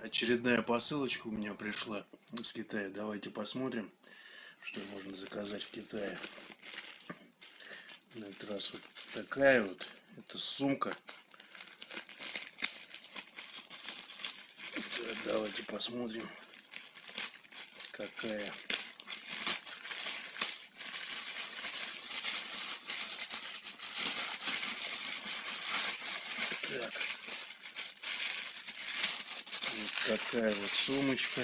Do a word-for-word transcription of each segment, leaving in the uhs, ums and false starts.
Очередная посылочка у меня пришла из Китая. Давайте посмотрим, что можно заказать в Китае. На этот раз вот такая вот. Это сумка. Так, давайте посмотрим, какая. Так. Вот такая вот сумочка.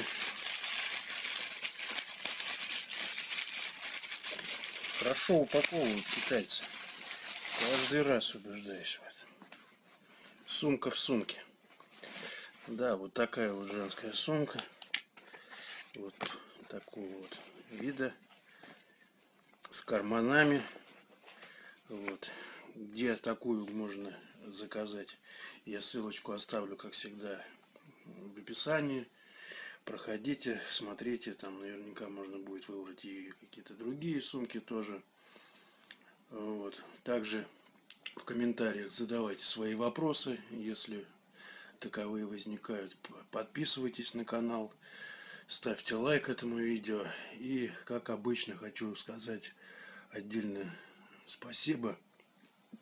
Хорошо упаковывают китайцы. Каждый раз убеждаюсь в этом. Сумка в сумке. Да, вот такая вот женская сумка. Вот такого вот вида. С карманами. Вот. Где такую можно заказать, я ссылочку оставлю, как всегда, в описании. Проходите, смотрите, там наверняка можно будет выбрать и какие-то другие сумки тоже. Вот. Также в комментариях задавайте свои вопросы, если таковые возникают. Подписывайтесь на канал, ставьте лайк этому видео. И, как обычно, хочу сказать отдельное спасибо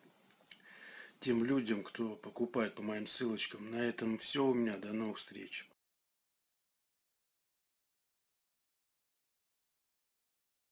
тем людям, кто покупает по моим ссылочкам. На этом все у меня. До новых встреч.